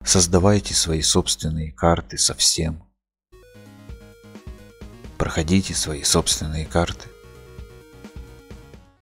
Создавайте свои собственные карты со всем. Проходите свои собственные карты.